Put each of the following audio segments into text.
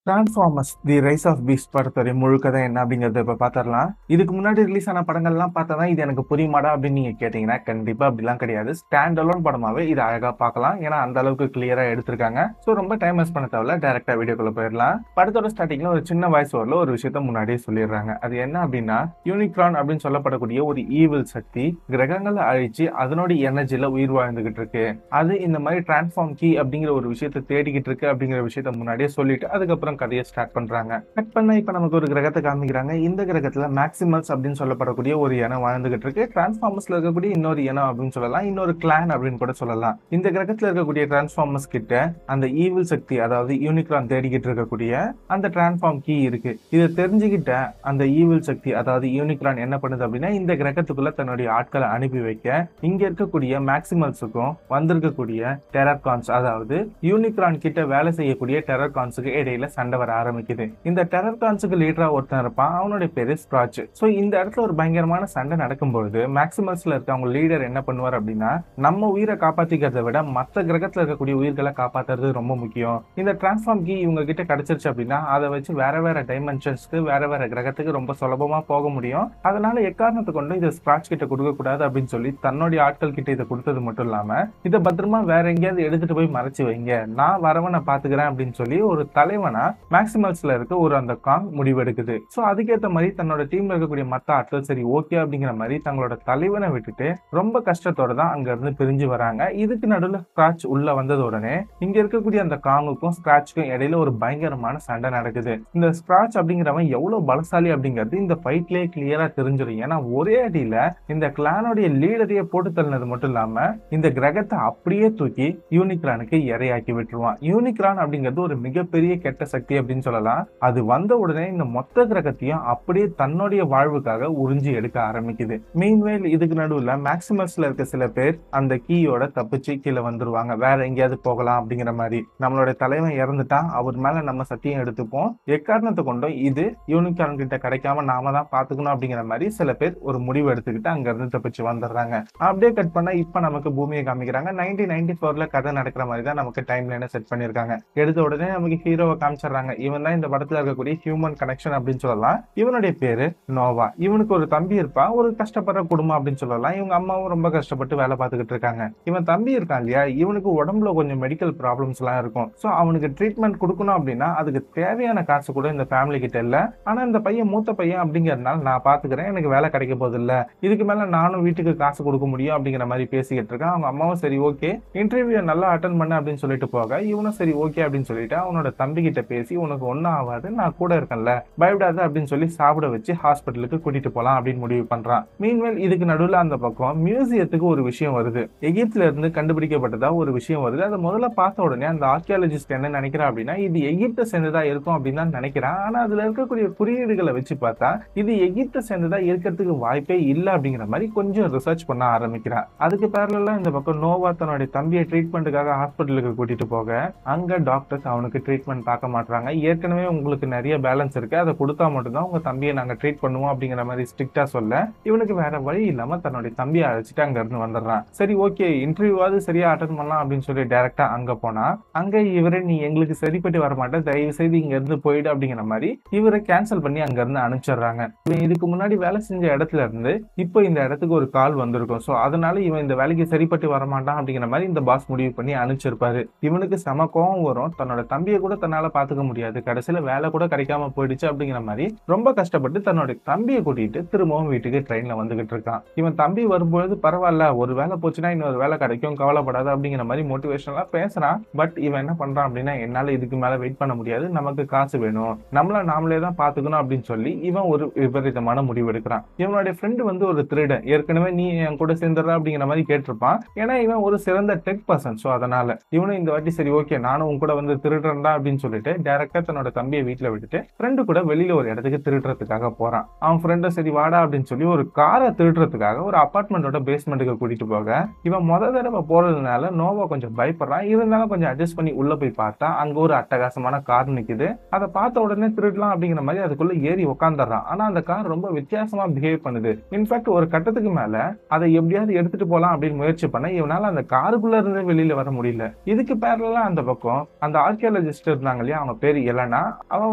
Transformers the Rise of Beast படத்தோட முழு கதை என்ன அப்படிங்கறத இப்ப பாத்திரலாம். இதுக்கு முன்னாடி ரிலீஸ் ஆன படங்கள்லாம் பார்த்தா இது எனக்கு புரியுமாடா அப்படின்னு நீங்க கேட்டீங்கன்னா கண்டிப்பா அப்படிலாம் கிடையாது. ஸ்டாண்ட் அலோன் படமாவே இது அழகா பார்க்கலாம். ஏன்னா அந்த அளவுக்கு கிளியரா எடுத்திருக்காங்க. ஸோ ரொம்ப டைம் வேஸ்ட் பண்ண தேவையில்ல, டைரக்டா வீடியோக்குள்ள போயிடலாம். படத்தோட ஸ்டார்டிங்ல ஒரு சின்ன வாய்ஸ் ஓவர்ல ஒரு விஷயத்த முன்னாடியே சொல்லிடுறாங்க. அது என்ன அப்படின்னா, யூனிக்ரான் அப்படின்னு சொல்லப்படக்கூடிய ஒரு ஈவில் சக்தி கிரகங்களை அழிச்சு அதனோட எனர்ஜில உயிர் வாழ்ந்துகிட்டு இருக்கு. அது இந்த மாதிரி டிரான்ஸ்ஃபார்ம் கீ அப்படிங்கிற ஒரு விஷயத்த தேடிக்கிட்டு இருக்கு அப்படிங்கிற விஷயத்த முன்னாடியே சொல்லிட்டு அதுக்கப்புறம் கதையை ஸ்டார்ட் பண்றாங்க. கட் பண்ண இப்ப நமக்கு ஒரு கிரகத்தை காமிக்கிறாங்க. இந்த கிரகத்துல மேக்சிமல்ஸ் அப்படின்னு சொல்லப்படக்கூடிய ஒரு இனம் வாழ்ந்துகிட்டு இருக்கு. டிரான்ஸ்ஃபார்மர்ஸ்ல இருக்கக்கூடிய இன்னொரு இனம் அப்படின்னு சொல்லலாம், இன்னொரு கிளான் அப்படின்னு கூட சொல்லலாம். இந்த கிரகத்துல இருக்கக்கூடிய டிரான்ஸ்ஃபார்மர்ஸ் கிட்ட அந்த ஈவில் சக்தி, அதாவது யூனிக்ரான் தேடிக்கிட்டு இருக்கக்கூடிய அந்த டிரான்ஸ்ஃபார்ம் கீ இருக்கு. இதை தெரிஞ்சுக்கிட்ட அந்த ஈவில் சக்தி, அதாவது யூனிக்ரான் என்ன பண்ணுது அப்படின்னா, இந்த கிரகத்துக்குள்ள தன்னுடைய ஆட்களை அனுப்பி வைக்க இங்க இருக்கக்கூடிய மேக்சிமல்ஸுக்கும் வந்திருக்கக்கூடிய டெரர்கான்ஸ், அதாவது யூனிக்ரான் கிட்ட வேலை செய்யக்கூடிய டெரர்கான்ஸுக்கு இடையில சண்டை வர ஆரம்பிக்குது. இந்த டெரர்கான்ஸுக்கு லீடரா ஒருத்தன் இருப்பான், அவனுடைய பேரு ஸ்ப்ராட்ச். சோ இந்த இடத்துல ஒரு பயங்கரமான சண்டை நடக்கும்போது மேக்சிமல்ஸ்ல இருக்க அவங்க லீடர் என்ன பண்ணுவார் அப்படின்னா, நம்ம உயிரை காப்பாத்திக்கிறத விட மத்த கிரகத்துல இருக்கக்கூடிய உயிர்களை காப்பாத்துறது ரொம்ப முக்கியம். இந்த டிரான்ஸ்ஃபார்ம் கீ இவங்க கிட்ட கிடைச்சிருச்சு அப்படின்னா அதை வச்சு வேற வேற டைமென்ஷன்ஸ்க்கு, வேற வேற கிரகத்துக்கு ரொம்ப சுலபமா போக முடியும். அதனால எக்காரணத்தை கொண்டு இதை ஸ்ப்ராட்ச் கிட்ட கொடுக்க கூடாது அப்படின்னு சொல்லி தன்னுடைய ஆட்கள் கிட்ட இதை கொடுத்தது மட்டும் இல்லாம, இதை பத்திரமா வேற எங்கேயாவது எடுத்துட்டு போய் மறைச்சு வைங்க, நான் வரவனை பாத்துக்கிறேன் அப்படின்னு சொல்லி ஒரு தலைவனா மேக்சிமல்ஸ்ல இருக்க ஒரு அந்த காங் முடிவெடுக்குது. சோ அதுக்கேற்ற மாதிரி தன்னோட டீம்ல இருக்கக்கூடிய மத்த ஆட்கள் சரி ஓகே அப்படிங்கிற மாதிரி தங்களோட தலைவனை விட்டுட்டு ரொம்ப கஷ்டத்தோட தான் அங்க இருந்து பிரிஞ்சு வராங்க. இதுக்கு நடுவில் ஸ்கிராட்ச் உள்ள வந்தது உடனே இங்க இருக்கக்கூடிய அந்த காங்குக்கும் ஸ்கிராட்ச்க்கும் இடையில ஒரு பயங்கரமான சண்டை நடக்குது. இந்த ஸ்கிராட்ச் அப்படிங்கிறவன் எவ்வளவு பலசாலி அப்படிங்கிறது இந்த ஃபைட்லயே கிளியரா தெரிஞ்சிடும். ஏன்னா ஒரே அடியில இந்த கிளானுடைய லீடரையே போட்டு தள்ளினது மட்டும் இல்லாம இந்த கிரகத்தை அப்படியே தூக்கி யூனிக்ரானுக்கு இரையாக்கி விட்டுருவான். யூனிக்ரான் அப்படிங்கிறது ஒரு மிகப்பெரிய கெட்ட சக்தி அப்படின்னு சொல்லலாம். அது வந்த உடனே இந்த மொத்த கிரகத்தையும் அப்படியே தன்னுடைய வாழ்வுக்காக உறிஞ்சி எடுக்க ஆரம்பிக்குது. மீன்வேல் இதுக்கு நடுவுல மேக்சிமஸ்ல இருக்க சில பேர் அந்த கீயோட தப்பிச்சு கீழே வந்துருவாங்க, வேற எங்கேயாவது போகலாம் அப்படிங்கிற மாதிரி. நம்மளோட தலைவன் இறந்துட்டான், அவர் மேல நம்ம சத்தியம் எடுத்துப்போம், எக்காரணத்தை கொண்டும் இது யூனிகார்ன் கிட்ட கிடைக்காம நாம தான் பாத்துக்கணும் அப்படிங்கிற மாதிரி சில பேர் ஒரு முடிவு எடுத்துக்கிட்டு அங்க இருந்து தப்பிச்சு வந்துடுறாங்க. அப்படியே கட் பண்ண இப்ப நமக்கு பூமியை காமிக்கிறாங்க. 1994ல கதை நடக்கிற மாதிரி தான் நமக்கு டைம் லைனை செட் பண்ணிருக்காங்க. எடுத்த உடனே நமக்கு ஹீரோவை காமிச்சிடுறாங்க. இவன் தான் இந்த படத்துல இருக்கக்கூடிய ஹியூமன் கனெக்ஷன் அப்படின்னு சொல்லலாம். இவனுடைய பேரு நோவா. இவனுக்கு ஒரு தம்பி இருப்பான், ஒரு கஷ்டப்படுற குடும்பம் அப்படின்னு சொல்லலாம். இவங்க அம்மாவும் ரொம்ப கஷ்டப்பட்டு வேலை பார்த்துக்கிட்டு இருக்காங்க. இவன் தம்பி இருக்கான் இல்லையா, இவனுக்கு உடம்புல கொஞ்சம் மெடிக்கல் ப்ராப்ளம்ஸ் எல்லாம் இருக்கும். சோ அவனுக்கு ட்ரீட்மெண்ட் கொடுக்கணும் அப்படின்னா அதுக்கு தேவையான காசு கூட இந்த ஃபேமிலி கிட்ட இல்ல. ஆனா இந்த பையன் மூத்த பையன் அப்படிங்கறதுனால நான் பாத்துக்கிறேன், எனக்கு வேலை கிடைக்க போது இல்ல, இதுக்கு மேல நானும் வீட்டுக்கு காசு கொடுக்க முடியும் அப்படிங்கிற மாதிரி பேசிக்கிட்டு இருக்கான். அவங்க அம்மாவும் சரி ஓகே, இன்டர்வியூ நல்லா அட்டன் பண்ண அப்படின்னு சொல்லிட்டு போக இவனும் சரி ஓகே அப்படின்னு சொல்லிட்டு அவனோட தம்பி கிட்ட பேசி, உனக்கு ஒன்னும் ஆகாது, நான் கூட இருக்கேன்ல, பயப்படாத அப்படின்னு சொல்லி சாப்பிட வச்சு ஹாஸ்பிட்டலுக்கு கூட்டிட்டு போலாம் அப்படின்னு முடிவு பண்றான். மீன்வேல் இதுக்கு நடுவில் அந்த பக்கம் மியூசியத்துக்கு ஒரு விஷயம் வருது. எகிப்துல இருந்து கண்டுபிடிக்கப்பட்டதா ஒரு விஷயம் வருது. அதை முதல்ல பார்த்த உடனே அந்த ஆர்கியாலஜிஸ்ட் என்ன நினைக்கிறான் அப்படின்னா, இது எகிப்தை சேர்ந்ததா இருக்கும் அப்படின்னு தான் நினைக்கிறான். ஆனா அதுல இருக்கக்கூடிய குறியீடுகளை வச்சு பார்த்தா இது எகிப்தை சேர்ந்ததா இருக்கிறதுக்கு வாய்ப்பே இல்லை அப்படிங்கிற மாதிரி கொஞ்சம் ரிசர்ச் பண்ண ஆரம்பிக்கிறான். அதுக்கு பேரலா இந்த பக்கம் நோவா தன்னுடைய தம்பியை ட்ரீட்மெண்ட்டுக்காக ஹாஸ்பிட்டலுக்கு கூட்டிட்டு போக அங்க டாக்டர்ஸ் அவனுக்கு ட்ரீட்மெண்ட் பார்க்க மாட்டாங்க. ஏற்கனவே உங்களுக்கு நிறைய பேலன்ஸ் இருக்கு, அதை கொடுத்தா மட்டும்தான் உங்க தம்பியை நாங்க ட்ரீட் பண்ணுவோம் அப்படிங்கிற மாதிரி ஸ்ட்ரிக்டா சொல்ல இவனுக்கு வேற வழி இல்லாம தன்னுடைய தம்பியை அழைச்சிட்டு அங்க இருந்து வந்துடுறான். சரி ஓகே, இன்டர்வியூவாவது சரியா அட்டன் பண்ணலாம் அப்படின்னு சொல்லி டைரக்டா அங்க போனா அங்க இவரை நீ எங்களுக்கு சரிப்பட்டு வர மாட்டேன், தயவு செய்து இங்க இருந்து போயிடு அப்படிங்கிற மாதிரி இவரை கேன்சல் பண்ணி அங்க இருந்து அனுப்பிச்சிடுறாங்க. இவன் இதுக்கு முன்னாடி வேலை செஞ்ச இடத்துல இருந்து இப்போ இந்த இடத்துக்கு ஒரு கால் வந்திருக்கும். சோ அதனால இவன் இந்த வேலைக்கு சரிப்பட்டு வரமாட்டான் அப்படிங்கிற மாதிரி இந்த பாஸ் முடிவு பண்ணி அனுப்பிச்சிருப்பாரு. இவனுக்கு செம கோவம் வரும், தன்னோட தம்பியை கூட தன்னால பாத்துக்க முடியாது, கடைசியில வேலை கூட கிடைக்காம போயிடுச்சு அப்படிங்கிற மாதிரி ரொம்ப கஷ்டப்பட்டு தன்னோட தம்பியை கூட்டிட்டு திரும்பவும் வீட்டுக்கு ட்ரெயின்ல வந்துகிட்டு இருக்கான். இவன் தம்பி வரும்பொழுது பரவாயில்ல, ஒரு வேலை போச்சுன்னா இன்னொரு வேலை கிடைக்கும், கவலைப்படாத அப்படிங்கிற மாதிரி மோட்டிவேஷனலா பேசுறான். பட் இவன் என்ன பண்றான் அப்படின்னா, என்னால இதுக்கு மேல வெயிட் பண்ண முடியாது, நமக்கு காசு வேணும், நம்மள நாமளே தான் பாத்துக்கணும் அப்படின்னு சொல்லி இவன் ஒரு விபரீதமான முடிவு எடுக்கிறான். இவனுடைய ஃப்ரெண்டு வந்து ஒரு திருடன், ஏற்கனவே நீ என் கூட சேர்ந்துடுற அப்படிங்கிற மாதிரி கேட்டிருப்பான். ஏன்னா இவன் ஒரு சிறந்த டெக் பர்சன். சோ அதனால இவனும் இந்த வாட்டி சரி ஓகே நானும் உன் கூட வந்து திருடுறா அப்படின்னு சொல்லிட்டு டைரக்டா தன்னோட தம்பியை வீட்டுல விட்டுட்டு ஃப்ரெண்டு கூட வெளியில ஒரு இடத்துக்கு திருடுறதுக்காக போறான். அவன் ஃப்ரெண்டும் சரி வாடா அப்படின்னு சொல்லி ஒரு காரை திருடுறதுக்காக ஒரு அபார்ட்மெண்டோட பேஸ்மெண்ட்டுக்கு கூட்டிட்டு போக இவன் தடவை போறதுனால நோவா கொஞ்சம் பயப்படுறான். இருந்தாலும் கொஞ்சம் அட்ஜஸ்ட் பண்ணி உள்ள போய் பார்த்தா அங்க ஒரு அட்டகாசமான கார் நிக்குது. அதை பார்த்த உடனே திருடலாம் அப்படிங்கிற மாதிரி அதுக்குள்ள ஏறி உட்காந்துடுறான். ஆனா அந்த கார் ரொம்ப வித்தியாசமா பிஹேவ் பண்ணுது. இன்ஃபேக்ட் ஒரு கட்டத்துக்கு மேல அதை எப்படியாவது எடுத்துட்டு போலாம் அப்படின்னு முயற்சி பண்ண இவனால அந்த காருக்குள்ள இருந்து வெளியில வர முடியல. இதுக்கு பேரலா அந்த பக்கம் அந்த ஆர்கியாலஜிஸ்ட் இருந்தாங்க இல்லையா, அவங்க பேர் எலனா.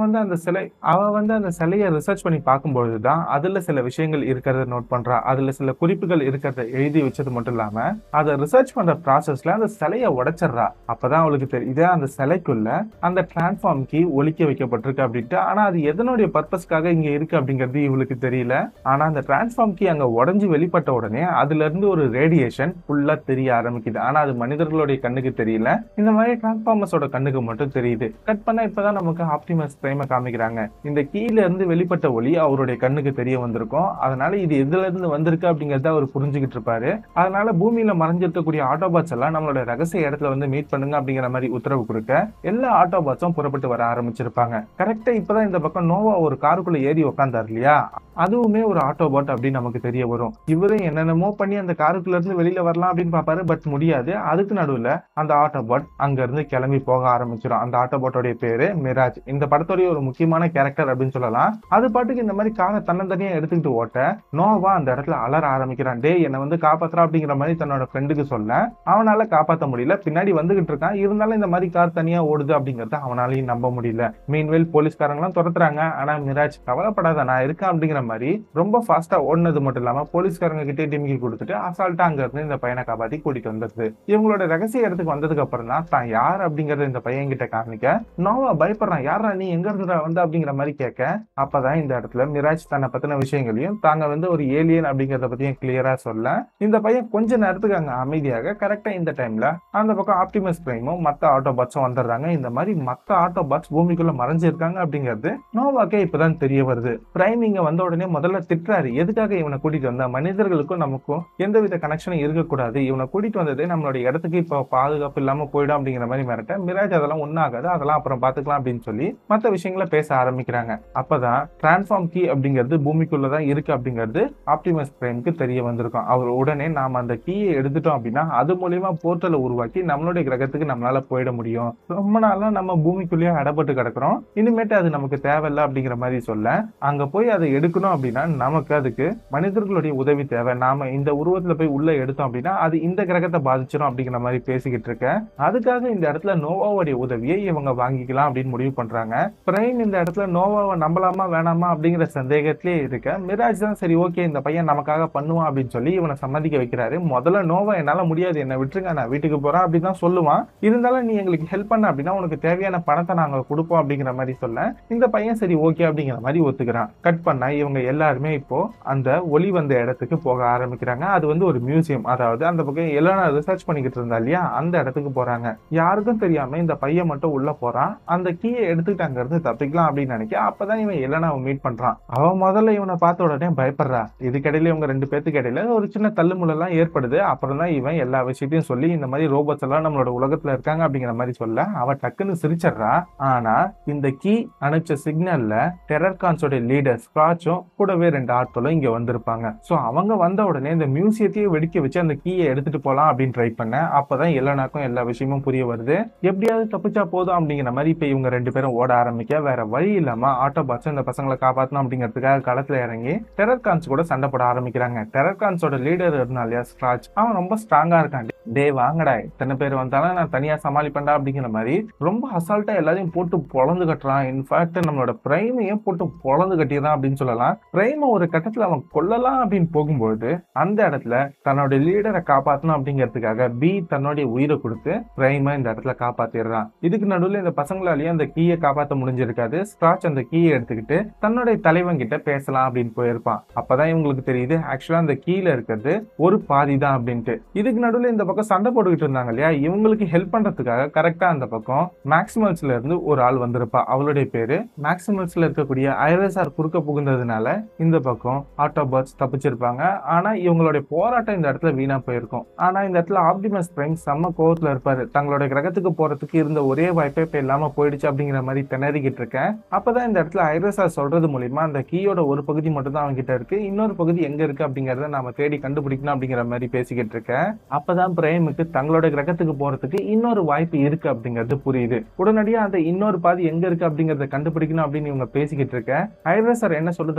அவ வந்து அந்த சிலையை ரிசர்ச் பண்ணி பார்க்கும்பொழுதுதான் அதுல சில விஷயங்கள் இருக்கிறத நோட் பண்றா. அதுல சில குறிப்புகள் இருக்கிறத எழுதி வச்சது மட்டும் இல்லாம அதை ரிசர்ச் பண்ற ப்ராசஸ்ல அந்த சிலையை உடைச்சிடுறா. அப்பதான் அவளுக்கு தெரியுது அந்த சிலைக்குள்ள அந்த டிரான்ஸ்ஃபார்ம் கீ ஒலிக்க வைக்கப்பட்டிருக்கு அப்படின்ட்டு. ஆனா அது எதனுடைய பர்பஸ்க்காக இங்க இருக்கு அப்படிங்கிறது இவளுக்கு தெரியல. ஆனா அந்த டிரான்ஸ்ஃபார்ம் கீ அங்க உடைஞ்சு வெளிப்பட்ட உடனே அதுல இருந்து ஒரு ரேடியேஷன் ஃபுல்லா தெரிய ஆரம்பிக்குது. ஆனா அது மனிதர்களுடைய கண்ணுக்கு தெரியல. இந்த மாதிரி டிரான்ஸ்ஃபார்மர்ஸோட கண்ணுக்கு மட்டும் தெரியுது. கட் பண்ணா இப்பதான் நமக்கு ஆப்டிமஸ் பிரைமை காமிக்கிறாங்க. இந்த கீழ இருந்து வெளிப்பட்ட ஒளி அவருடைய கண்ணுக்கு தெரிய வந்திருக்கும். அதனால இது எதுல இருந்து வந்திருக்கு அப்படிங்கறத அவர் புரிஞ்சுக்கிட்டு இருப்பாரு. அதனால பூமியில மறைஞ்சிருக்கக்கூடிய ஆட்டோபாட்ஸ் எல்லாம் நம்மளோட ரகசிய இடத்துல வந்து மீட் பண்ணுங்க அப்படிங்கிற மாதிரி உத்தரவு கொடுக்க எல்லா ஆட்டோபாட்ஸும் புறப்பட்டு வர ஆரம்பிச்சிருப்பாங்க. கரெக்டா இப்பதான் இந்த பக்கம் நோவா ஒரு காருக்குள்ள ஏறி உட்காந்தாரு இல்லையா, அதுவுமே ஒரு ஆட்டோபாட் அப்படின்னு நமக்கு தெரிய வரும். இவரு என்னென்னமோ பண்ணி அந்த காருக்குள்ள இருந்து வெளியில வரலாம் அப்படின்னு பாப்பாரு. பட் முடியாது. அதுக்கு நடுவுல அந்த ஆட்டோபாட் அங்க இருந்து கிளம்பி போக ஆரம்பிச்சிடும். அந்த ஆட்டோபாட்டோடைய பேரு மிராஜ். இந்த படத்தோடைய ஒரு முக்கியமான கேரக்டர் அப்படின்னு சொல்லலாம். அது பாட்டுக்கு இந்த மாதிரி காரை தன்னந்தனியா எடுத்துக்கிட்டு ஓட்ட நோவா அந்த இடத்துல அலற ஆரம்பிக்கிறான். டே என்னை வந்து காப்பாத்துறா அப்படிங்கிற மாதிரி தன்னோட ஃப்ரெண்டுக்கு சொல்ல அவனால காப்பாற்ற முடியல. பின்னாடி வந்துகிட்டு இருக்கான். இருந்தாலும் இந்த மாதிரி கார் தனியா ஓடுது அப்படிங்கறத அவனாலையும் நம்ப முடியல. மீன்வேல் போலீஸ்காரங்க எல்லாம் துரத்துறாங்க. ஆனா மிராஜ் கவலைப்படாத நான் இருக்கேன் அப்படிங்கிற மாதிரி ரொம்ப ஃபாஸ்டா ஓடுனது மட்டும் இல்லாம போலீஸ்காரங்க கிட்டே டிமிக்கி கொடுத்துட்டு அசால்ட்டா அங்க இருந்து இந்த பையனை காப்பாத்தி கூட்டிட்டு வந்துருது. இவங்களோட ரகசிய இடத்துக்கு வந்ததுக்கு அப்புறம் தான் யார் அப்படிங்கறத இந்த பையன் கிட்ட காமிக்க நோவா பயப்படுறான். யாரா நீ எங்க இருந்துடா வந்து அப்படிங்கிற மாதிரி கேட்க அப்பதான் இந்த இடத்துல மிராஜ் தன்னை பத்தின விஷயங்களையும் தாங்க வந்து ஒரு ஏலியன் அப்படிங்கறத பத்தியும் கிளியரா சொல்ல இந்த பையன் கொஞ்ச நேரத்துக்கு அங்க அமைதியாக கரெக்டா இந்த டைம்ல அந்த பக்கம் ஆப்டிமஸ் பிரைமும் மத்த ஆட்டோபாட்ஸும் வந்துடுறாங்க. இந்த மாதிரி மத்த ஆட்டோபாட்ஸ் பூமிக்குள்ள மறைஞ்சிருக்காங்க அப்படிங்கிறது நோவாக்கே இப்பதான் தெரிய வருது. பிரைம் இங்க வந்த உடனே முதல்ல திட்டுறாரு. எதுக்காக இவனை கூட்டிட்டு வந்தா, மனிதர்களுக்கும் நமக்கும் எந்தவித கனெக்ஷனும் இருக்கக்கூடாது, இவனை கூட்டிட்டு வந்தது நம்மளோட இடத்துக்கு இப்போ பாதுகாப்பு இல்லாம போயிடும் அப்படிங்கிற மாதிரி மிரட்ட மிராஜ் அதெல்லாம் ஒன்னாகாது, அதெல்லாம் அப்புறம் பாத்துக்கலாம் அப்படின்னு சொல்லி மத்த விஷயங்களை பேச ஆரம்பிக்கிறாங்க. அப்பதான் டிரான்ஸ்ஃபார்ம் கீ அப்படிங்கிறது பூமிக்குள்ளதான் இருக்கு அப்படிங்கிறது ஆப்டிமஸ் பிரைமுக்கு தெரிய வந்திருக்கும். அவர் உடனே நாம அந்த கீயை எடுத்துட்டோம் அப்படின்னா அது மூலியமா போர்ட்டலை உருவாக்கி நம்மளுடைய கிரகத்துக்கு நம்மளால போயிட முடியும். ரொம்ப நாளா நம்ம பூமிக்குள்ளேயே அடப்பட்டு கிடக்குறோம், இனிமேட்டு அது நமக்கு தேவையில்லை அப்படிங்கிற மாதிரி சொல்ல அங்க போய் அதை எடுக்கணும் அப்படின்னா நமக்கு அதுக்கு மனிதர்களுடைய உதவி தேவை. நாம இந்த உருவத்துல போய் உள்ள எடுத்தோம் அப்படின்னா அது இந்த கிரகத்தை பாதிச்சிடும் அப்படிங்கிற மாதிரி பேசிக்கிட்டு இருக்க. அதுக்காக இந்த இடத்துல நோவாவுடைய உதவியை இவங்க வாங்கிக்கலாம் அப்படின்னு முடிவு பண்றாங்க. பிரைம் இந்த இடத்துல நோவாவை நம்பலாமா வேணாமா அப்படிங்கிற சந்தேகத்திலே இருக்க மிராஜ் தான் சரி ஓகே இந்த பையன் நமக்காக பண்ணுவான் அப்படின்னு சொல்லி இவனை சம்மதிக்க வைக்கிறாரு. முதல்ல நோவா என்னால முடியாது, என்ன விட்டுருங்க, நான் வீட்டுக்கு போறேன் அப்படின்னு தான் சொல்லுவான். இருந்தாலும் நீ எங்களுக்கு ஹெல்ப் பண்ண அப்படின்னா உனக்கு தேவையான பணத்தை நாங்க கொடுப்போம் அப்படிங்கிற மாதிரி சொல்ல இந்த பையன் சரி ஓகே அப்படிங்கிற மாதிரி ஒத்துக்கிறான். கட் பண்ணா இவங்க எல்லாருமே இப்போ அந்த ஒளி வந்த இடத்துக்கு போக ஆரம்பிக்கிறாங்க. அது வந்து ஒரு மியூசியம், அதாவது அந்த பக்கம் எல்லாம் ரிசர்ச் பண்ணிக்கிட்டு இருந்தா இல்லையா அந்த இடத்துக்கு போறாங்க. யாருக்கும் தெரியாம இந்த பையன் மட்டும் உள்ள போறான். அந்த கீயை எடுத்துக்கிட்டு அங்க இருந்து தப்பிக்கலாம் அப்படின்னு நினைக்க அப்பதான் இவன் எலனாவை மீட் பண்றான். அவன் முதல்ல இவனை பார்த்த உடனே பயப்படுறா. இதுக்கிடையில இவங்க ரெண்டு பேத்துக்கு இடையில ஒரு சின்ன தள்ளுமுள்ளெல்லாம் ஏற்படுது. அப்புறம் தான் இவன் எல்லா விஷயத்தையும் சொல்லி இந்த மாதிரி ரோபோட்ஸ் எல்லாம் நம்மளோட உலகத்துல இருக்காங்க அப்படிங்கிற மாதிரி சொல்ல அவ டக்குன்னு சிரிச்சிடுறா. ஆனா இந்த கீ அனுப்பிச்ச சிக்னல்ல டெரர்கான்ஸோட லீடர் ஸ்கிராட்சும் கூடவே ரெண்டு ஆட்களும் இங்க வந்திருப்பாங்க. சோ அவங்க வந்த உடனே இந்த மியூசியத்தையே வெடிக்க வச்சு அந்த கீயை எடுத்துட்டு போலாம் அப்படின்னு ட்ரை பண்ண அப்பதான் எல்லனாக்கும் எல்லா விஷயமும் புரிய வருது. எப்படியாவது தப்பிச்சா போதும் அப்படிங்கிற மாதிரி இப்ப இவங்க ரெண்டு பேரும் ஓட ஆரம்பிக்க வேற வழி இல்லாம ஆட்டோபாட்ஸ் இந்த பசங்களை காப்பாற்றணும் அப்படிங்கிறதுக்காக களத்துல இறங்கி டெரர்கான்ஸ் கூட சண்டை போட ஆரம்பிக்கிறாங்க. டெரர்கான்ஸோட லீடர் இருந்தாலியா ஸ்கிராட்ச், அவன் ரொம்ப ஸ்ட்ராங்கா இருக்கான். டே வாங்கடா, இத்தனை பேர் வந்தாலும் நான் தனியா சமாளிப்பேன்டா அப்படிங்கிற மாதிரி ரொம்ப அசால்ட்டா எல்லாரையும் போட்டு பொழந்து கட்டுறான். இன்ஃபேக்ட் நம்மளோட பிரைமையும் போட்டு பொழந்து கட்டிடுறான் அப்படின்னு சொல்லலாம். பிரைமை ஒரு கட்டத்துல அவன் கொல்லலாம் அப்படின்னு போகும்போது அந்த இடத்துல தன்னோட லீடரை காப்பாற்றணும் அப்படிங்கிறதுக்காக பி தன்னுடைய உயிரை கொடுத்து பிரைமை இந்த இடத்துல காப்பாத்திடுறான். இதுக்கு நடுவில் இந்த பசங்களாலேயும் அந்த கீயை காப்பாற்ற முடிஞ்சிருக்காது. ஸ்கிராட்ச் அந்த கீயை எடுத்துக்கிட்டு தன்னுடைய தலைவன் கிட்ட பேசலாம் அப்படின்னு போயிருப்பான். அப்பதான் இவங்களுக்கு தெரியுது ஆக்சுவலா அந்த கீழே இருக்கிறது ஒரு பாதி தான் அப்படின்ட்டு. இதுக்கு நடுவில் இந்த பக்கம் சண்டை போட்டுக்கிட்டு இருந்தாங்க இல்லையா, இவங்களுக்கு ஹெல்ப் பண்றதுக்காக கரெக்டா அந்த பக்கம் மேக்ஸிமல்ஸ்ல இருந்து ஒரு ஆள் வந்திருப்பா. அவளுடைய பேரு மேக்ஸிமல்ஸ்ல இருக்கக்கூடிய ஐரசார் குறுக்க புகுந்ததுனால இந்த பக்கம் ஆட்டோபாட்ஸ் தப்பிச்சிருப்பாங்க. ஆனா இவங்களுடைய போராட்டம் இந்த இடத்துல வீணா போயிருக்கும். ஆனா இந்த இடத்துல ஆப்டிமஸ் பிரைம் செம்ம கோவத்துல இருப்பாரு. தங்களுடைய கிரகத்துக்கு போறதுக்கு இருந்த ஒரே வாய்ப்பே இப்ப இல்லாம போயிடுச்சு அப்படிங்கிற மாதிரி திணறிக்கிட்டு இருக்கேன். அப்பதான் இந்த இடத்துல ஐரசார் சொல்றது மூலியமா அந்த கீயோட ஒரு பகுதி மட்டும் தான் அவங்க கிட்ட இருக்கு, இன்னொரு பகுதி எங்க இருக்கு அப்படிங்கறத நாம தேடி கண்டுபிடிக்கணும் அப்படிங்கிற மாதிரி பேசிக்கிட்டு இருக்கேன். அப்பதான் பிரைமுக்கு தங்களோட கிரகத்துக்கு போறதுக்கு இன்னொரு வாய்ப்பு இருக்கு அப்படிங்கிறது புரியுது. உடனடியா அந்த இன்னொரு பாதி எங்க இருக்கு அப்படிங்கறத கண்டுபிடிக்கணும் அப்படின்னு இவங்க பேசிக்கிட்டு இருக்க ஐரசார் என்ன சொல்லுது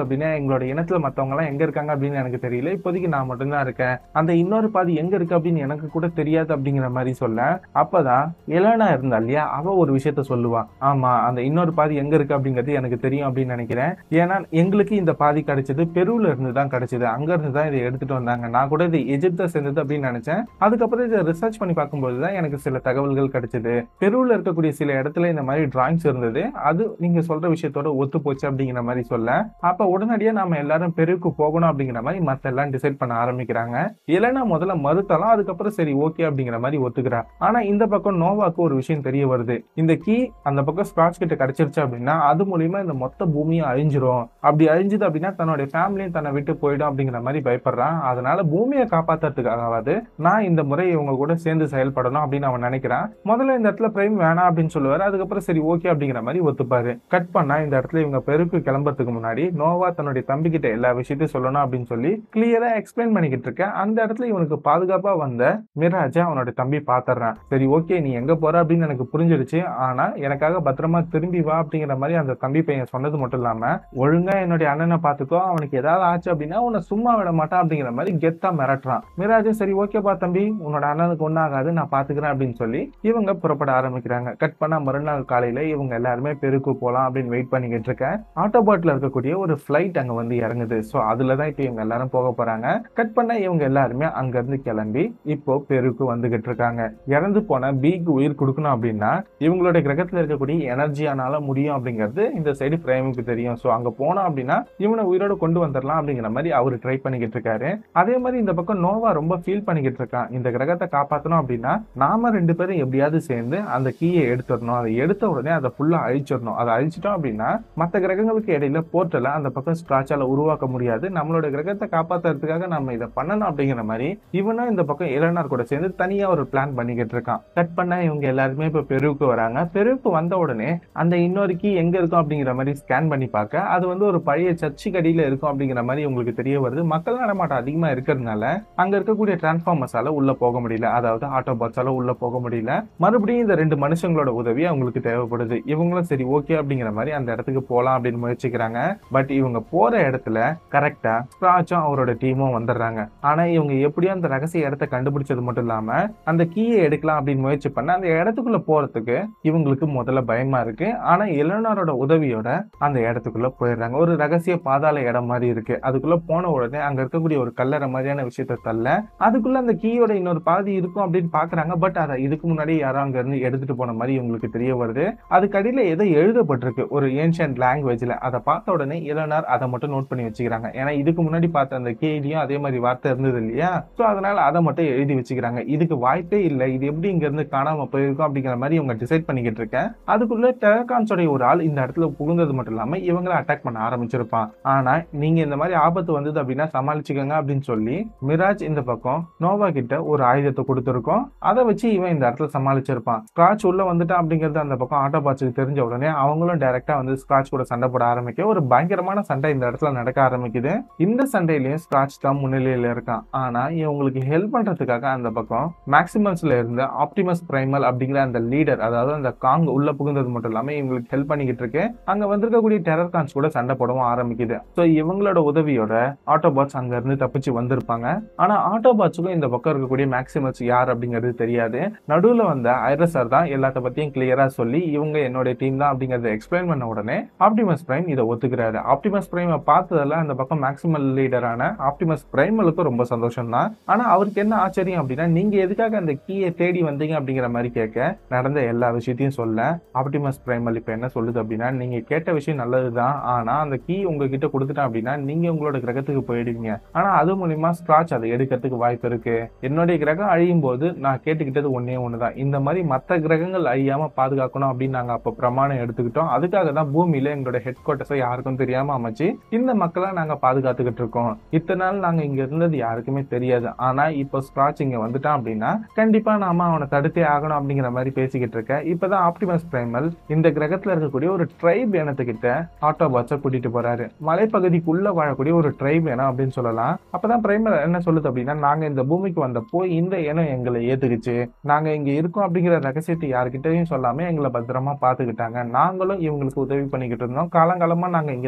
அப்படின்னா எங்களோட இனத்துல மத்தவங்க எல்லாம் எங்க இருக்காங்க அப்படின்னு எனக்கு தெரியல, இப்போதைக்கு நான் மட்டும்தான் இருக்கேன், அந்த இன்னொரு பாதி எங்க இருக்கு அப்படின்னு எனக்கு கூட தெரியாது அப்படிங்கிற மாதிரி சொல்ல, அப்பதான் எலனா இருந்தா இல்லையா, அவ ஒரு விஷயத்த சொல்லுவா. ஆமா, அந்த இன்னொரு பாதி எங்க இருக்கு அப்படிங்கிறது எனக்கு தெரியும் அப்படின்னு நினைக்கிறேன். ஏன்னா எங்களுக்கு இந்த பாதி கிடைச்சது பெருவுல இருந்து தான் கிடைச்சது, அங்க இருந்து தான் இதை எடுத்துட்டு வந்தாங்க. நான் கூட இது எஜிப்தை சேர்ந்தது அப்படின்னு நினைச்சேன். அதுக்கப்புறம் இதை ரிசர்ச் பண்ணி பார்க்கும்போதுதான் எனக்கு சில தகவல்கள் கிடைச்சது. பெருவுல இருக்கக்கூடிய சில இடத்துல இந்த மாதிரி டிராயிங்ஸ் இருந்தது, அது நீங்க சொல்ற விஷயத்தோட ஒத்து போச்சு அப்படிங்கிற மாதிரி சொல்ல, அப்ப உடனடியா நாம எல்லாரும் பெருவுக்கு போகணும் அப்படிங்கிற மாதிரி மத்த எல்லாம் டிசைட் பண்ண ஆரம்பிக்கிறாங்க. எலனா முதல்ல மறுத்தாலும் அதுக்கப்புறம் சரி ஓகே அப்படிங்கிற மாதிரி ஒத்துக்கிறா. ஆனா இந்த பக்கம் நோவாக்கு ஒரு விஷயம் தெரிய வருது. இந்த கீ அந்த பக்கம் ஸ்காட்ச் கிட்ட கிடைச்சிருச்சு அப்படின்னா அது மூலியமா இந்த மொத்த பூமியும் அழிஞ்சிரும். அப்படி அழிஞ்சுது அப்படின்னா தன்னுடைய ஃபேமிலியும் தன்னை விட்டு போயிடும் அப்படிங்கிற மாதிரி பயப்படுறான். அதனால பூமியை காப்பாத்துறதுக்காகவாது நான் இந்த முறை இவங்க கூட சேர்ந்து செயல்படணும் அப்படின்னு அவன் நினைக்கிறான். முதல்ல இந்த இடத்துல பிரைம் வேணாம் அப்படின்னு சொல்லுவாரு. அதுக்கப்புறம் சரி ஓகே அப்படிங்கிற மாதிரி ஒத்துப்பாரு. கட் பண்ணா இந்த இடத்துல இவங்க பெருக்கு கிளம்புறதுக்கு முன்னாடி நோவா தன்னுடைய தம்பி கிட்ட எல்லா விஷயத்தையும் சொல்லணும் அப்படின்னு சொல்லி கிளியரா எக்ஸ்பிளைன் பண்ணிக்கிட்டு இருக்க, அந்த இடத்துல இவனுக்கு பாதுகாப்பா வந்த மிராஜா அவனோட தம்பி பாத்துறான். சரி ஓகே, நீ எங்க போற அப்படின்னு எனக்கு புரிஞ்சிடுச்சு, ஆனா எனக்காக பத்திரமா திரும்பி வா அப்படிங்கிற மாதிரி அந்த தம்பி பையன் சொன்னது மட்டும் இல்லாம, ஒழுங்கா என்னுடைய அண்ணனை பாத்துக்கோ, அவனுக்கு ஏதாவது ஆச்சு அப்படின்னா உன்னை சும்மா விட மாட்டான் அப்படிங்கிற மாதிரி கெத்தா மிரட்டுறான். மிராஜா சரி ஓகேப்பா தம்பி, உன்னோட அண்ணனுக்கு ஒன்னாகாது, நான் பாத்துக்கிறேன் அப்படின்னு சொல்லி இவங்க புறப்பட ஆரம்பிக்கிறாங்க. கட் பண்ணா மறுநாள் காலையில இவங்க எல்லாருமே பெருக்கு போலாம் அப்படின்னு வெயிட் பண்ணிக்கிட்டு இருக்க, ஆட்டோபாட்ல இருக்கக்கூடிய ஒரு பிளைட் அங்க வந்து இறங்குது. சோ அதுலதான் இப்ப இவங்க எல்லாரும் போக போறாங்க. கட் பண்ணா இவங்க எல்லாருமே அங்க இருந்து கிளம்பி இப்போ பெருக்கு வந்துகிட்டு இருக்காங்க. இறந்து போன பீக்கு உயிர் கொடுக்கணும் அப்படின்னா இவங்களுடைய கிரகத்துல இருக்கக்கூடிய எனர்ஜியானால முடியும் அப்படிங்கிறது இந்த சைடு பிரேமுக்கு தெரியும். சோ அங்க போனோம் அப்படின்னா இவனை உயிரோட கொண்டு வந்துடலாம் அப்படிங்கிற மாதிரி அவரு ட்ரை பண்ணிக்கிட்டு இருக்காரு. அதே மாதிரி இந்த பக்கம் நோவா ரொம்ப ஃபீல் பண்ணிக்கிட்டு இருக்கான். இந்த கிரகத்தை காப்பாத்தணும் அப்படின்னா நாம ரெண்டு பேரும் எப்படியாவது சேர்ந்து அந்த கீயை எடுத்துடணும், அதை எடுத்த உடனே அதை ஃபுல்லா அழிச்சிடணும். அதை அழிச்சிட்டோம் அப்படின்னா மற்ற கிரகங்களுக்கு இடையில போர்ட்டல அந்த பக்கம் ஸ்கிராட்சால உருவாக்க முடியாது. நம்மளோட கிரகத்தை காப்பாத்துறதுக்காக நம்ம இதை பண்ணணும் அப்படிங்கிற மாதிரி இவனும் இந்த பக்கம் எலனார் கூட சேர்ந்து தனியா ஒரு பிளான் பண்ணிக்கிட்டு இருக்கான். கட் பண்ணா இவங்க எல்லாருமே இப்ப பெருவுக்கு வராங்க. பெருவுக்கு வந்த உடனே அந்த இன்னொரு கீ எங்க இருக்கும் அப்படிங்கிற மாதிரி ஸ்கேன் பண்ணி பார்க்க அது வந்து ஒரு பழைய சர்ச்சு கடியில இருக்கும் அப்படிங்கிற மாதிரி உங்களுக்கு தெரிய வருது. மக்கள் நடமாட்டம் அதிகமா இருக்கிறதுனால அங்க இருக்கக்கூடிய டிரான்ஸ்ஃபார்மர்ஸால உள்ள போக முடியல, அதாவது ஆட்டோபாட்ஸால உள்ள போக முடியல. மறுபடியும் இந்த ரெண்டு மனுஷங்களோட உதவி அவங்களுக்கு தேவைப்படுது. இவங்களும் சரி ஓகே அப்படிங்கிற மாதிரி அந்த இடத்துக்கு போலாம் அப்படின்னு முயற்சிக்கிறாங்க. பட் இவங்க போற இடத்துல கரெக்டா ஸ்கிராட்சும் அவரோட டீமும் வந்துடுறாங்க. ஆனா இவங்க எப்படியும் அந்த ரகசிய இடத்தை கண்டுபிடிச்சது மட்டும் இல்லாம அந்த கீயை எடுக்கலாம் அப்படின்னு முயற்சி பண்ண அந்த இடத்துக்குள்ள போறதுக்கு இவங்களுக்கு முதல்ல பயமா இருக்கு. ஆனா எலனாரோட உதவியோட அந்த இடத்துக்குள்ள போயிடுறாங்க. ஒரு ரகசிய பாதாள இடம் மாதிரி இருக்கு. அதுக்குள்ள போன உடனே அங்க இருக்கக்கூடிய ஒரு கல்லறை மாதிரியான விஷயத்த தள்ள அதுக்குள்ள அந்த கீயோட இன்னொரு பாதி இருக்கும் அப்படின்னு பாக்குறாங்க. பட் அதை இதுக்கு முன்னாடி யாரும் அங்க இருந்து எடுத்துட்டு போன மாதிரி இவங்களுக்கு தெரிய வருது. அதுக்கு அடியில ஏதோ எழுதப்பட்டிருக்கு ஒரு ஏன்ஷியன்ட் லாங்குவேஜ்ல. அதை பார்த்த உடனே எலனார் அதை மட்டும் நோட் பண்ணி வச்சுக்கிறாங்க. ஏன்னா இதுக்கு முன்னாடி பார்த்த அந்த கீலையும் அதே மாதிரி வார்த்தை இருந்தது இல்லையா, சோ அதனால அதை மட்டும் எழுதி வச்சுக்கிறாங்க. இதுக்கு வாய்ப்பே இல்லை, இது எப்படி இங்க இருந்து காணாம போயிருக்கும் அப்படிங்கிற மாதிரி இவங்க டிசைட் பண்ணிக்கிட்டு இருக்கேன். அதுக்குள்ள டெரகான்ஸோட ஒரு ஆள் இந்த இடத்துல புகுந்தது மட்டும் இல்லாம இவங்களை அட்டாக் பண்ண ஆரம்பிச்சிருப்பான். ஆனா நீங்க இந்த மாதிரி ஆபத்து வந்தது அப்படின்னா சமாளிச்சுக்கோங்க அப்படின்னு சொல்லி மிராஜ் இந்த பக்கம் நோவா கிட்ட ஒரு ஆயுதத்தை கொடுத்திருக்கோம். அதை வச்சு இவன் இந்த இடத்துல சமாளிச்சிருப்பான். ஸ்கிராட்ச் உள்ள வந்துட்டான் அப்படிங்கிறது அந்த பக்கம் ஆட்டோபாட்ஸுக்கு தெரிஞ்ச உடனே அவங்களும் டைரக்டா வந்து ஸ்கிராட்ச் கூட சண்டை போட ஆரம்பிக்க ஒரு பயங்கரமான சண்டை இந்த இடத்துல நடக்க ஆரம்பிக்குது. இந்த சண்டையிலயும் ஸ்கிராட்ச் தான் முன்னிலையில இருக்கான். ஆனா இவங்களுக்கு ஹெல்ப் பண்றதுக்காக அந்த பக்கம் மேக்ஸிமஸ்ல இருந்து ஆப்டிமஸ் பிரைமல் அப்படிங்கிற அந்த லீடர், அதாவது அந்த காங் உள்ள புகுந்தது மட்டும் இல்லாம இவங்களுக்கு ஹெல்ப் பண்ணிக்கிட்டு இருக்கு. அங்க வந்திருக்கக்கூடிய டெரர் கான்ஸ் கூட சண்டை போடவும் ஆரம்பிக்குது. சோ இவங்களோட உதவியோட ஆட்டோபாட்ஸ் அங்க இருந்து தப்பிச்சு வந்திருப்பாங்க. ஆனா ஆட்டோபாட்ஸுக்கும் இந்த பக்கம் இருக்கக்கூடிய மேக்ஸிமஸ் யார் அப்படிங்கிறது தெரியாது. நடுவுல வந்த ஐரசர் தான் எல்லாத்த பத்தியும் கிளியரா சொல்லி இவங்க என்னோட டீம் தான் அப்படிங்கறத எக்ஸ்பிளைன் பண்ண உடனே ஆப்டிமஸ் பிரைம் இதை ஒத்துக்கிறாரு. ஆப்டிமஸ் பிரைம் பார்த்ததுல அந்த பக்கம் மேக்ஸிமல் லீடரான ஆப்டிமஸ் பிரைமலுக்கு ரொம்ப சந்தோஷம் தான். ஆனா அவருக்கு என்ன ஆச்சரியம் அப்படின்னா, நீங்க எதுக்காக அந்த கீயை தேடி வந்தீங்க அப்படிங்கிற மாதிரி கேட்க நடந்த எல்லா விஷயத்தையும் சொல்ல ஆப்டிமஸ் பிரைமல் இப்ப என்ன சொல்லுது அப்படின்னா, நீங்க கேட்ட விஷயம் நல்லதுதான், ஆனா அந்த கீ உங்ககிட்ட கொடுத்துட்டேன் அப்படின்னா நீங்க உங்களோட கிரகத்துக்கு போயிடுவீங்க. ஆனா அது மூலியமா ஸ்கிராட்ச் அதை எடுக்கிறதுக்கு வாய்ப்பு இருக்கு. என்னுடைய கிரகம் அழியும் போது நான் கேட்டுக்கிட்டது ஒன்னே ஒண்ணுதான், இந்த மாதிரி மற்ற கிரகங்கள் அழியாம பாதுகாக்கணும் அப்படின்னு நாங்க அப்ப பிரமாணம் எடுத்துக்கிட்டோம். அதுக்காக தான் பூமியில எங்களோட ஹெட் குவார்டர்ஸை யாருக்கும் தெரியாம அமைச்சு இந்த மக்களை நாங்க பாதுகாத்துக்கிட்டு இருக்கோம். இத்தனை நாள் நாங்க இங்க இருந்தது யாருக்குமே தெரியாது. ஆனா இப்போ ஸ்கிராட்ச் இங்க வந்துட்டான் அப்படின்னா கண்டிப்பா நாம அவனை தடுத்தே ஆகணும் அப்படிங்கிற மாதிரி பேசிக்கிட்டு இருக்க. இப்பதான் ஆப்டிமஸ் பிரைமல் இந்த கிரகத்துல இருக்கக்கூடிய ஒரு ட்ரைப் இனத்துக்கிட்ட ஆட்டோபாட்ஸை கூட்டிட்டு போறாரு. மலைப்பகுதிக்குள்ள வாழக்கூடிய ஒரு ட்ரைப் இனம் அப்படின்னு சொல்லலாம். அப்பதான் பிரைமல் என்ன சொல்லுது அப்படின்னா, நாங்க இந்த பூமிக்கு வந்தப்போ இந்த இனம் எங்களை ஏத்துக்குச்சு, நாங்க இங்க இருக்கோம் அப்படிங்கிற ரகசியத்தை யாருக்கிட்டையும் சொல்லாம எங்களை பத்திரமா பாத்துக்கிட்டாங்க, நாங்களும் இவங்களுக்கு உதவி பண்ணிக்கிட்டு இருந்தோம், காலங்காலமா நாங்க இங்கதான் இருந்தோம்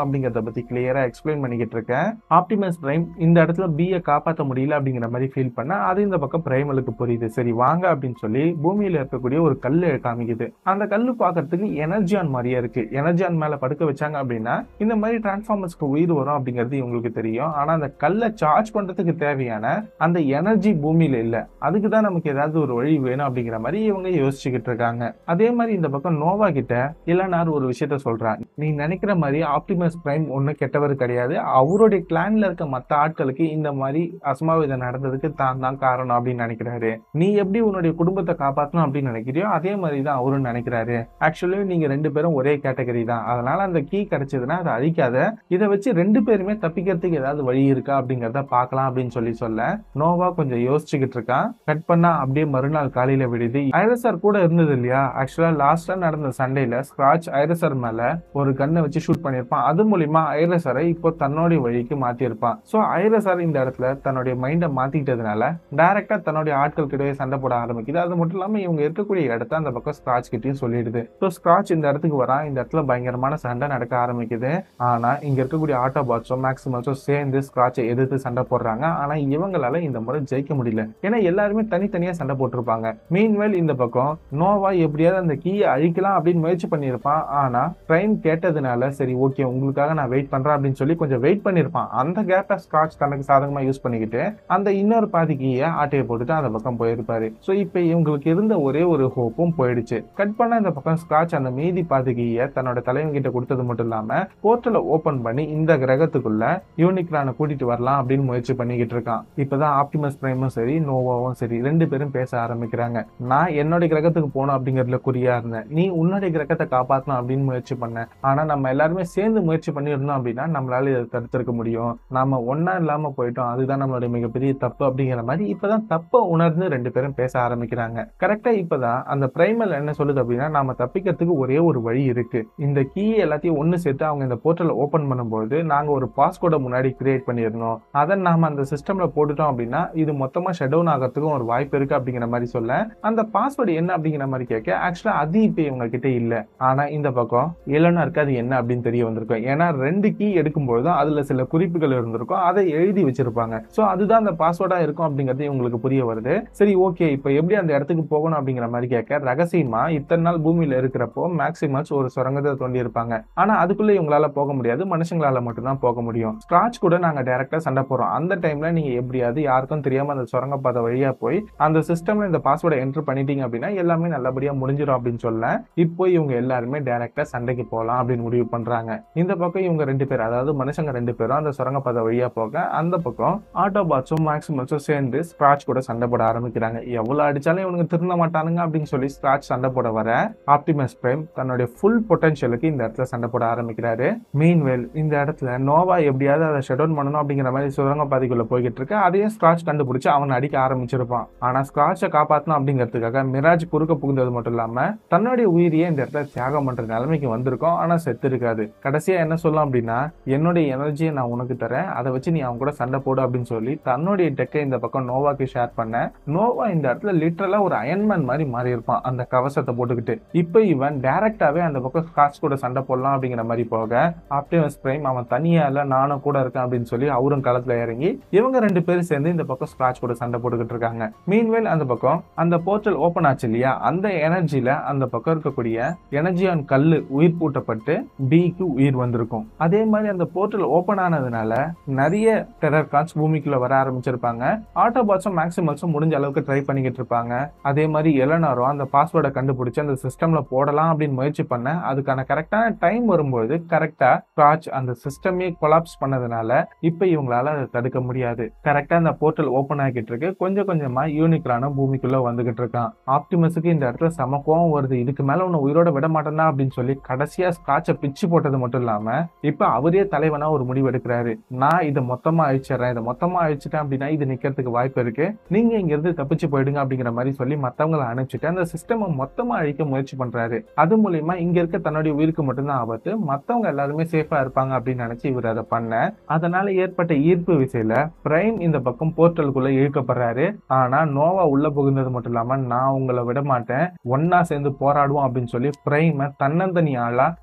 அப்படிங்கறத பத்தி கிளியரா எக்ஸ்பிளைன் பண்ணிக்கிட்டு இருக்கேன். ஆப்டிமஸ் பிரைம் இந்த இடத்துல பியை காப்பாற்ற முடியல அப்படிங்கிற மாதிரி ஃபீல் பண்ண அது இந்த பக்கம் பிரைமலுக்கு புரியுது. சரி வாங்க அப்படின்னு சொல்லி பூமியில இருக்கக்கூடிய ஒரு கல்லு காமிக்குது. அந்த கல்லு பாக்குறதுக்கு எனர்ஜியான் மாதிரியே இருக்கு. எனர்ஜியான் மேல படுக்க வச்சாங்க அப்படின்னா இந்த மாதிரி டிரான்ஸ்ஃபார்மர்ஸ்க்கு உயிர் வரும் அப்படிங்கிறது இவங்களுக்கு தெரியும். ஆனா அந்த கல்லை சார்ஜ் பண்றதுக்கு தேவையான அந்த எனர்ஜி பூமியில இல்ல. அதுக்கு தான் நமக்கு ஏதாவது ஒரு வழி வேணும் அப்படிங்கிற மாதிரி இவங்க யோசிச்சுக்கிட்டு இருக்காங்க. அதே மாதிரி இந்த பக்கம் நோவா கிட்ட இளனார் ஒரு விஷயத்த சொல்றான். நீ நினைக்கிற மாதிரி ஆப்டிமஸ் பிரைம் ஒன்னும் கெட்டவர் கிடையாது. அவருடைய கிளான்ல இருக்க மத்த ஆட்களுக்கு இந்த மாதிரி அசம்பாவிதம் நடந்ததுக்கு தான் காரணம் அப்படின்னு நினைக்கிறாரு. நீ எப்படி உன்னுடைய குடும்பத்தை காப்பாற்றணும் அப்படின்னு நினைக்கிறியோ அதே மாதிரி தான் அவரும் நினைக்கிறாரு. ஆக்சுவலி நீங்க 2 பேரும் ஒரே கேட்டகரி தான். அதனால அந்த கீ கிடைச்சதுன்னா அதை அழிக்காத. இதை வச்சு 2 பேருமே தப்பிக்கிறதுக்கு ஏதாவது வழி இருக்கா அப்படிங்கறத பார்க்கலாம் அப்படின்னு சொல்ல நோவா கொஞ்சம் யோசிச்சுக்கிட்டு இருக்கான். கட் பண்ணா அப்படியே மறுநாள் காலையில விடுது. ஐரசர் கூட இருந்தது இல்லையா? ஆக்சுவலா லாஸ்டா நடந்த சண்டேல ஸ்கிராட்ச் ஐரசர் மேல ஒரு கன்னை வச்சு ஷூட் பண்ணிருப்பான். அது மூலியமா ஐரசரை இப்போ தன்னுடைய வழிக்கு மாத்தி இருப்பான். சோ ஐரசர் இந்த இடத்துல தன்னுடைய மைண்டை மாத்திட்டதுனால டைரக்டா தன்னுடைய ஆட்கள் கிட்டே சண்டை போட ஆரம்பிக்குது. அது மட்டும் இல்லாம இவங்க இருக்கக்கூடிய இடத்த அந்த பக்கம் ஸ்கிராட்ச் கிட்டயும் சொல்லிடுது. ஸோ ஸ்கிராட்ச் இந்த இடத்துக்கு வரான். இந்த இடத்துல பயங்கரமான சண்டை நடக்க ஆரம்பிக்குது. ஆனா இங்க இருக்கக்கூடிய ஆட்டோபாட்ஸும் மேக்ஸிமஸும் சேர்ந்து ஸ்கிராட்சை எதிர்த்து சண்டை போடுறாங்க. ஆனா இவங்களால இந்த முறை ஜெயிக்க முடியல. ஏன்னா எல்லாருமே தனித்தனியா சண்டை போட்டிருப்பாங்க. மீன்வேல் இந்த பக்கம் நோவா எப்படியாவது அந்த கீயை அழிக்கலாம் அப்படின்னு முயற்சி பண்ணியிருப்பான். ஆனா ட்ரெயின் கேட்டதுனால சரி ஓகே உங்களுக்காக நான் வெயிட் பண்றேன் அப்படின்னு சொல்லி கொஞ்சம் வெயிட் பண்ணிருப்பான். அந்த கேப்பை ஸ்கிராட்ச் தனக்கு சாதகமா யூஸ் பண்ணிக்கிட்டு அந்த இன்னொரு பாதி கீயை ஆட்டையை போட்டுட்டு அந்த பக்கம் போயிருப்பாரு. சோ இப்ப இவங்களுக்கு இருந்த ஒரே ஒரு ஹோப்பும் போயிடுச்சு. கட் பண்ண இந்த பக்கம் ஸ்கிராட்ச் அந்த மீதி பாதி கீயை தன்னோட தலைவன் கிட்ட கொடுத்தது மட்டும் இல்லாம போர்ட்டலை ஓபன் பண்ணி இந்த கிரகத்துக்குள்ள யூனிக்ரானை கூட்டிட்டு வரலாம் அப்படின்னு முயற்சி பண்ணிக்கிட்டு இருக்கான். இப்பதான் ஆப்டிமஸ் பிரைமும் சரி நோவாவும் சரி 2 பேரும் பேச ஆரம்பிக்கிறாங்க. நான் என்னோட கிரகத்துக்கு போகணும் அப்படிங்கறதுல குறியா இருந்தேன். நீ உன்னுடைய கிரகத்தை காப்பாற்றணும் அப்படின்னு முயற்சி பண்ண. ஆனா நம்ம எல்லாருமே சேர்ந்து முயற்சி பண்ணியிருந்தோம் அப்படின்னா நம்மளால இதை தடுத்திருக்க முடியும். நாம ஒன்னா இல்லாம போயிட்டோம். அதுதான் நம்மளுடைய மிகப்பெரிய தப்பு அப்படிங்கிற மாதிரி இப்பதான் தப்ப உணர்ந்து 2 பேரும் பேச ஆரம்பிக்கிறாங்க. கரெக்டா இப்பதான் அந்த பிரைமல் என்ன சொல்லுது அப்படின்னா நாம தப்பிக்கிறதுக்கு ஒரே ஒரு வழி இருக்கு. இந்த கீ எல்லாத்தையும் ஒண்ணு சேர்த்து அவங்க இந்த போர்ட்டலை ஓபன் பண்ணும்போது நாங்க ஒரு பாஸ்கோட முன்னாடி கிரியேட் பண்ணிருந்தோம். அதை நாம அந்த சிஸ்டம்ல போட்டுட்டோம் அப்படின்னா இது மொத்தமா ஷட் டவுன் ஆகிறதுக்கும் ஒரு வாய்ப்பு இருக்கு அப்படிங்கிற மாதிரி சொல்ல அந்த பாஸ்வேர்டு என்ன அப்படிங்கிற மாதிரி கேட்க ஆக்சுவலா அது இப்ப இவங்க கிட்ட இல்ல. ஆனா இந்த பக்கம் இளனாருக்கு அது என்ன அப்படின்னு தெரிய வந்திருக்கும். ஏன்னா 2 கீ எடுக்கும்போது அதுல சில குறிப்புகள் இருந்திருக்கும். அதை எழுதி வச்சிருப்பாங்க. சோ அதுதான் அந்த பாஸ்வேர்டா இருக்கும் அப்படிங்கிறது இவங்களுக்கு புரிய வருது. சரி ஓகே இப்ப எப்படி அந்த இடத்துக்கு போகணும் அப்படிங்கிற மாதிரி கேட்க ரகசியமா இத்தனை நாள் பூமியில இருக்கிறப்போ மேக்ஸிமஸ் ஒரு சுரங்கத்தை தோண்டி இருப்பாங்க. ஆனா அதுக்குள்ள இவங்களால போக முடியாது. மனுஷங்களால மட்டும்தான் போக முடியும். ஸ்கிராட்ச் கூட நாங்க டைரக்டா சண்டை போறோம். அந்த டைம்ல நீங்க எப்படியாவது யாருக்கும் தெரியாம அந்த சுரங்க பாதை வழியா போய் அந்த சிஸ்டம்ல இந்த பாஸ்வேர்டை என்டர் பண்ணிட்டீங்க அப்படின்னா எல்லாமே நல்லபடியா முடிஞ்சிடும் அப்படின்னு சொல்ல இப்போ இவங்க எல்லாருமே டைரக்டா சண்டைக்கு போகலாம் அப்படின்னு முடிவு பண்றாங்க. இந்த பக்கம் இவங்க 2 பேர் அதாவது மனுஷங்க 2 பேரும் அந்த சுரங்க பாதை வழியா போக அந்த பக்கம் ஆட்டோபாட்ஸும் மேக்ஸிமஸும் சேர்ந்து ஸ்கிராட்ச் கூட சண்டை போட ஆரம்பிக்கிறாங்க. எவ்வளவு அடிச்சாலும் இவனுக்கு திருந்த மாட்டானுங்க அப்படின்னு சொல்லி ஸ்கிராட்ச் சண்டை போட வர ஆப்டிமஸ் பிரைம் தன்னுடைய ஃபுல் பொட்டன்ஷியலுக்கு இந்த இடத்துல சண்டை போட ஆரம்பிக்கிறாரு. மீன்வேல் இந்த இடத்துல நோவா எப்படியாவது அதை ஷட் டவுன் பண்ணணும் அப்படிங்கிற மாதிரி சுரங்க பாதைக்குள்ள போய்கிட்டு இருக்கு. அதையும் ஸ்கிராட்ச் கண்டுபிடிச்சு அவனை அடிக்க ஆரம்பிச்சிருப்பான். ஆனா ஸ்கிராட்சை காப்பாற்றணும் அப்படிங்கிறதுக்காக மிராஜ் குறுக்க புகுந்தது மட்டும் இல்லாம தன்னுடைய உயிரியே இந்த இடத்துல தியாகம் பண்ற நிலைமைக்கு வந்திருக்கும். ஆனா செத்து இருக்காது. கடைசியா என்ன சொல்லலாம் அப்படின்னா என்னுடைய எனர்ஜியை நான் உனக்கு தரேன், அதை வச்சு நீ அவங்க கூட சண்டை போடு அப்படின்னு சொல்லி தன்னுடைய டெக்கை இந்த பக்கம் நோவாக்கு ஷேர் பண்ண நோவா இந்த இடத்துல லிட்டரலா ஒரு அயன்மேன் மாதிரி மாறி இருப்பான் அந்த கவசத்தை போட்டுக்கிட்டு. இப்ப இவன் டைரக்டாவே அந்த பக்கம் ஸ்கிராட்ச் கூட சண்டை போடலாம் அப்படிங்கிற மாதிரி போக ஆப்டிமஸ் பிரைம் அவன் தனியா இல்ல நானும் கூட இருக்கேன் அப்படின்னு சொல்லி அவரும் களத்துல இறங்கி இவங்க 2 பேரும் சேர்ந்து இந்த பக்கம் ஸ்கிராட்ச் கூட சண்டை போட்டுக்கிட்டு இருக்காங்க. மீன்வேல் அந்த பக்கம் அந்த போர்ட்டல் ஓபன் ஆச்சு இல்லையா? அந்த எனர்ஜில அந்த பக்கம் இருக்கக்கூடிய எனர்ஜியான் கல்லு உயிர் பூட்டப்பட்டு பிக்கு உயிர் வந்திருக்கும். அதே மாதிரி அந்த போர்ட்டல் ஓபன் ஆனதுனால நிறைய டெரர் கார்ட்ஸ் பூமிக்குள்ள வர ஆரம்பிச்சிருப்பாங்க. ஆட்டோபாட்ஸும் மேக்ஸிமஸும் முடிஞ்ச அளவுக்கு ட்ரை பண்ணிக்கிட்டு இருப்பாங்க. அதே மாதிரி எலனாரும் அந்த பாஸ்வேர்டை கண்டுபிடிச்சு அந்த சிஸ்டம்ல போடலாம் அப்படின்னு முயற்சி பண்ண அதுக்கான கரெக்டான டைம் வரும்போது கரெக்டா ஸ்கிராட்ச் அந்த சிஸ்டமே கொலாப்ஸ் பண்ணதுனால இப்ப இவங்களால அதை தடுக்க முடியாது. கரெக்டா அந்த போர்ட்டல் ஓபன் ஆகிட்டு இருக்கு. கொஞ்சம் கொஞ்சமா யூனிக்ரான பூமிக்குள்ள வந்துகிட்டு இருக்கான். ஆப்டிமஸுக்கு இந்த இடத்துல சம கோவம் வருது. இதுக்கு மேல உன்னை உயிரோட விட மாட்டேன்னா அப்படின்னு சொல்லி கடைசியா ஸ்கிராட்சை பிச்சு போட்டது மட்டும் இல்லாம இப்ப அவரே தலைவனா ஒரு முடிவு எடுக்கிறாரு. நான் இதை மொத்தமா அழிச்சிடறேன். இதை மொத்தமா அழிச்சிட்டேன் அப்படின்னா இது நிக்கிறதுக்கு வாய்ப்பு இருக்கு. நீங்க இங்க இருந்து தப்பிச்சு போயிடுங்க அப்படிங்கிற மாதிரி சொல்லி மத்தவங்களை அனுப்பிச்சுட்டு அந்த சிஸ்டமை மொத்தமா அழிக்க முயற்சி பண்றாரு. அது மூலியமா இங்க இருக்க தன்னுடைய உயிருக்கு மட்டும்தான் ஆபத்து, மத்தவங்க எல்லாருமே சேஃபா இருப்பாங்க அப்படின்னு நினைச்சு இவர் அதை பண்ண அதனால ஏற்பட்ட ஈர்ப்பு விசையில பிரைம் இந்த பக்கம் போர்ட்டலுக்குள்ள இழுக்கப்படுறாரு. ஆனா நோவா உள்ள புகுந்தது மட்டும் இல்லாம நான் உங்களை விட மாட்டேன், ஒன்னா சேர்ந்து போராடுவோம் அப்படின்னு சொல்லி பிரைம தன்னந்தனி ஆளா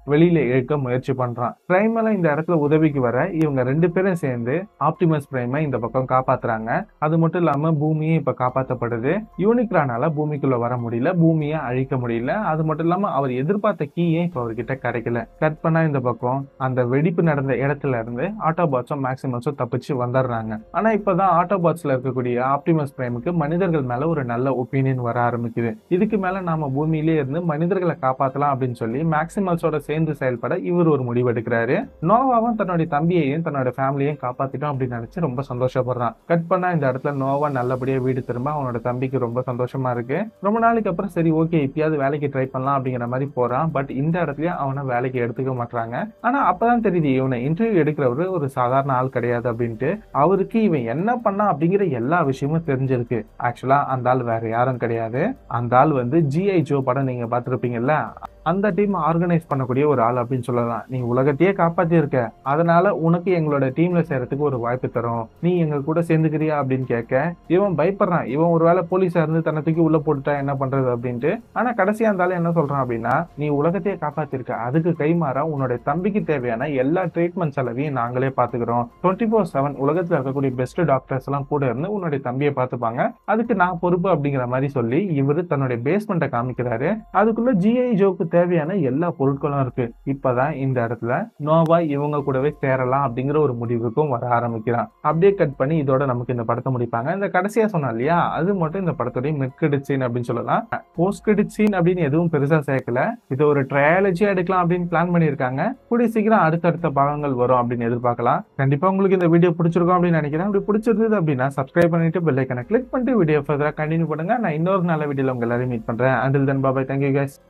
வெளியில இழுக்க முயற்சி பண்றான். பிரைமெல்லாம் இந்த இடத்துல உதவிக்கு வர இவங்க 2 பேரும் சேர்ந்து ஆப்டிமஸ் பிரைமை இந்த பக்கம் காப்பாத்துறாங்க. அது மட்டும் இல்லாம பூமியே இப்ப காப்பாத்தப்படுது. யூனிக்ரானால பூமிக்குள்ள வர முடியல, பூமியை அழிக்க முடியல. அது மட்டும் இல்லாம அவர் எதிர்பார்த்த கீயே இப்ப அவர்கிட்ட கிடைக்கல. கட் பண்ணா இந்த பக்கம் அந்த வெடிப்பு நடந்த இடத்துல இருந்து ஆட்டோபாட்ஸும் மேக்ஸிமஸும் தப்பிச்சு வந்துடுறாங்க. ஆனா இப்பதான் ஆட்டோபாட்ஸ்ல இருக்கக்கூடிய ஆப்டிமஸ் பிரைமுக்கு மனிதர்கள் மேல ஒரு நல்ல ஒப்பீனியன் வர ஆரம்பிக்குது. இதுக்கு மேல நாம பூமியிலே இருந்து மனிதர்களை காப்பாத்தலாம் அப்படின்னு சொல்லி மேக்ஸிமஸோட சேர்ந்து செயல்பட இவர் ஒரு முடிவு எடுக்கிறாரு. நோவாவும் தன்னுடைய தம்பியையும் தன்னோட ஃபேமிலியையும் காப்பாத்திட்டோம் அப்படின்னு நினைச்சு ரொம்ப சந்தோஷப்படுறான். கட் பண்ணா இந்த இடத்துல நோவா நல்லபடியா வீடு திரும்ப அவனோட தம்பிக்கு ரொம்ப சந்தோஷமா இருக்கு. ரொம்ப நாளைக்கு அப்புறம் சரி ஓகே இப்பயாவது வேலைக்கு ட்ரை பண்ணலாம் அப்படிங்கிற மாதிரி போறான். பட் இந்த இடத்துல அவனை வேலைக்கு எடுத்துக்க மாட்டாங்க. ஆனா அப்பதான் தெரியுது இவனை இன்டர்வியூ எடுக்கிறவரு ஒரு சாதாரண ஆள் கிடையாது அப்படின்ட்டு. அவருக்கு இவன் என்ன பண்ணா அப்படிங்கிற எல்லா விஷயமும் தெரிஞ்சிருக்கு. ஆக்சுவலா அந்த ஆள் வேற யாரும் கிடையாது. அந்த ஆள் வந்து ஜிஐ ஜோ படம் நீங்க பார்த்திருப்பீங்கல்ல, அந்த டீம் ஆர்கனைஸ் பண்ணக்கூடிய ஒரு ஆள் அப்படின்னு சொல்லலாம். நீ உலகத்தையே காப்பாத்தி இருக்க, அதனால உனக்கு எங்களோட டீம்ல சேர்றதுக்கு ஒரு வாய்ப்பு தரும், நீ எங்க கூட சேர்ந்துக்கிறியா அப்படின்னு கேட்க இவன் பயப்படுறான். இவன் ஒருவேளை போலீஸா இருந்து தன்னை தூக்கி உள்ள போட்டுட்டா என்ன பண்றது அப்படின்ட்டு. ஆனா கடைசியா இருந்தாலும் என்ன சொல்றான் அப்படின்னா, நீ உலகத்தையே காப்பாத்திருக்க, அதுக்கு கைமாறா உன்னோட தம்பிக்கு தேவையான எல்லா ட்ரீட்மெண்ட் செலவையும் நாங்களே பாத்துக்கிறோம். 24/7 உலகத்துல இருக்கக்கூடிய பெஸ்ட் டாக்டர்ஸ் எல்லாம் கூட இருந்து உன்னுடைய தம்பியை பார்த்துப்பாங்க, அதுக்கு நான் பொறுப்பு அப்படிங்கிற மாதிரி சொல்லி இவரு தன்னுடைய பேஸ்மெண்ட்டை காமிக்கிறாரு. அதுக்குள்ள ஜிஐ ஜோக்கு தேவையான எல்லா பொருட்களும் இருக்கு. இப்பதான் இந்த இடத்துல நோவா இவங்க கூடவே சேரலாம் அப்படிங்கிற ஒரு முடிவுக்கும் வர ஆரம்பிக்கிறான். அப்படியே கட் பண்ணி இதோட நமக்கு இந்த படத்தை முடிப்பாங்க. இந்த கடைசியா சொன்னா இல்லையா, அது மட்டும் இந்த படத்துடைய மிட் கிரெடிட் சீன் அப்படின்னு சொல்லலாம். போஸ்ட் கிரெடிட் சீன் அப்படின்னு எதுவும் பெருசா சேர்க்கல. இது ஒரு ட்ரையாலஜியா எடுக்கலாம் அப்படின்னு பிளான் பண்ணியிருக்காங்க. கூடிய சீக்கிரம் அடுத்தடுத்த பாகங்கள் வரும் அப்படின்னு எதிர்பார்க்கலாம். கண்டிப்பா உங்களுக்கு இந்த வீடியோ பிடிச்சிருக்கும் அப்படின்னு நினைக்கிறேன். அப்படி பிடிச்சிருந்தது அப்படின்னா சப்ஸ்கிரைப் பண்ணிட்டு பெல் ஐக்கனை கிளிக் பண்ணிட்டு வீடியோ ஃபர்தரா கண்டினியூ பண்ணுங்க. நான் இன்னொரு நல்ல வீடியோல உங்க எல்லாரையும் மீட் பண்றேன். until then bye bye, thank you guys.